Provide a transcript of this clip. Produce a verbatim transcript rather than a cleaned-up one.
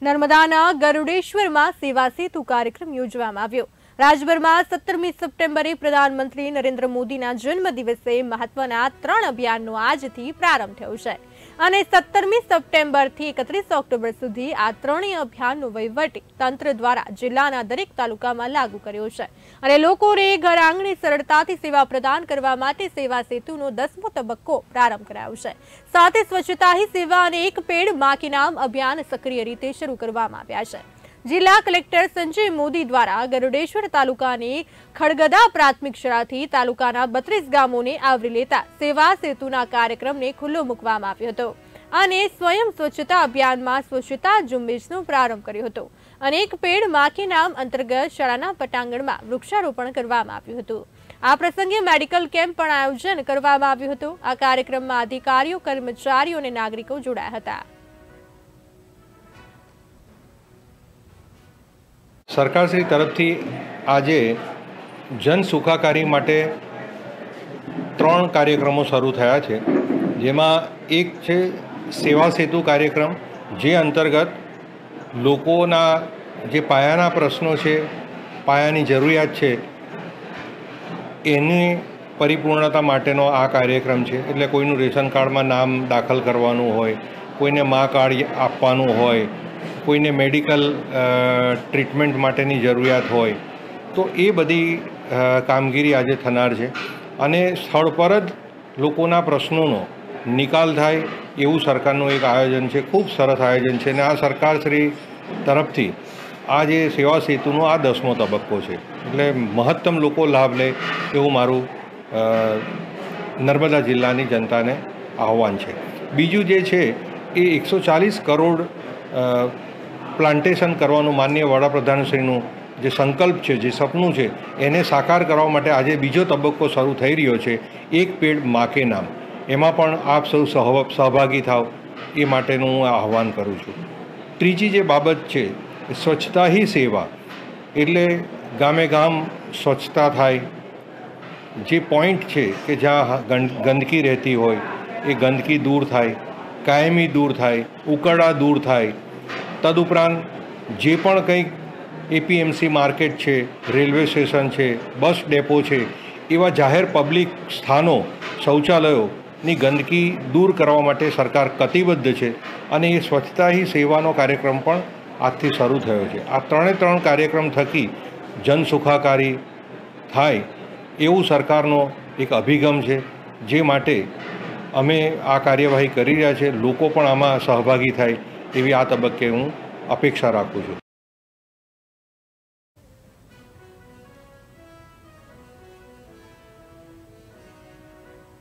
નર્મદાના ગરુડેશ્વરમાં સેવા સેતુ કાર્યક્રમ યોજવામાં આવ્યો। રાજ્યભરમાં સત્તરમી સપ્ટેમ્બરે પ્રધાનમંત્રી નરેન્દ્ર મોદીના જન્મદિવસે મહત્વના ત્રણ અભિયાનનો આજથી પ્રારંભ થયો છે અને સત્તરમી સપ્ટેમ્બરથી એકત્રીસ ઓક્ટોબર સુધી આ ત્રણેય અભિયાનનો વહીવટી તંત્ર દ્વારા જિલ્લાના દરેક તાલુકામાં લાગુ કર્યો છે અને લોકોને ઘર આંગણે સરળતાથી સેવા પ્રદાન કરવા માટે સેવા સેતુનો દસમો તબક્કો પ્રારંભ કરાયો છે। સાથે સ્વચ્છતા હી સેવા અને એક પેડ માં કે નામ અભિયાન સક્રિય રીતે શરૂ કરવામાં આવ્યા છે। जिला कलेक्टर संजय मोदी द्वारा गरुडेश्वर तालुकानी खड़गदा प्राथमिक शाळाथी तालुकाना बत्रीस गामोने आवरी लेता सेवा सेतुना कार्यक्रमने खुल्लो मूकवामां आव्यो हतो અને स्वयं स्वच्छता अभियाનમાં સ્વચ્છતા ઝુંબેશનો પ્રારંભ કર્યો હતો। અનેક પેડ માં કે નામ અંતર્ગત શાળાના પટાંગણમાં વૃક્ષારોપણ કરવામાં આવ્યું હતું। આ પ્રસંગે મેડિકલ કેમ્પ પણ આયોજન કરવામાં આવ્યું હતું। આ કાર્યક્રમમાં અધિકારીઓ, કર્મચારીઓ અને નાગરિકો જોડાયા હતા। સરકારશ્રી તરફથી આજે જન સુખાકારી માટે ત્રણ કાર્યક્રમો શરૂ થયા છે, જેમાં એક છે સેવા સેતુ કાર્યક્રમ, જે અંતર્ગત લોકોના જે પાયાના પ્રશ્નો છે, પાયાની જરૂરિયાત છે, એની પરિપૂર્ણતા માટેનો આ કાર્યક્રમ છે। એટલે કોઈનું રેશન કાર્ડમાં નામ દાખલ કરવાનું હોય, કોઈને મા કાર્ડ આપવાનું હોય, કોઈને મેડિકલ ટ્રીટમેન્ટ માટેની જરૂરિયાત હોય, તો એ બધી કામગીરી આજે થનાર છે અને સ્થળ પર જ લોકોના પ્રશ્નોનો નિકાલ થાય એવું સરકારનું એક આયોજન છે। ખૂબ સરસ આયોજન છે અને આ સરકારશ્રી તરફથી આ જે સેવા સેતુનો આ દસમો તબક્કો છે, એટલે મહત્તમ લોકો લાભ લે એવું મારું નર્મદા જિલ્લાની જનતાને આહવાન છે। બીજું જે છે એ એકસો ચાલીસ કરોડ પ્લાન્ટેશન કરવાનું માનનીય વડાપ્રધાનશ્રીનું જે સંકલ્પ છે, જે સપનું છે, એને સાકાર કરવા માટે આજે બીજો તબક્કો શરૂ થઈ રહ્યો છે, એક પેડ માં કે નામ। એમાં પણ આપ સૌ સહભાગી થાવ એ માટેનું હું આહવાન કરું છું। ત્રીજી જે બાબત છે સ્વચ્છતા હી સેવા, એટલે ગામે ગામ સ્વચ્છતા થાય, જે પોઈન્ટ છે કે જ્યાં ગંદકી રહેતી હોય એ ગંદકી દૂર થાય, કાયમી દૂર થાય, ઉકરડા દૂર થાય। તદુપરાંત જે પણ કંઈક એપીએમસી માર્કેટ છે, રેલવે સ્ટેશન છે, બસ ડેપો છે, એવા જાહેર પબ્લિક સ્થાનો, શૌચાલયોની ગંદકી દૂર કરવા માટે સરકાર કટિબદ્ધ છે અને એ સ્વચ્છતા હી સેવાનો કાર્યક્રમ પણ આજથી શરૂ થયો છે। આ ત્રણે ત્રણ કાર્યક્રમ થકી જન સુખાકારી થાય એવું સરકારનો એક અભિગમ છે, જે માટે અમે આ કાર્યવાહી કરી રહ્યા છીએ। લોકો પણ આમાં સહભાગી થાય એવી આ તબક્કે હું અપેક્ષા રાખું છું।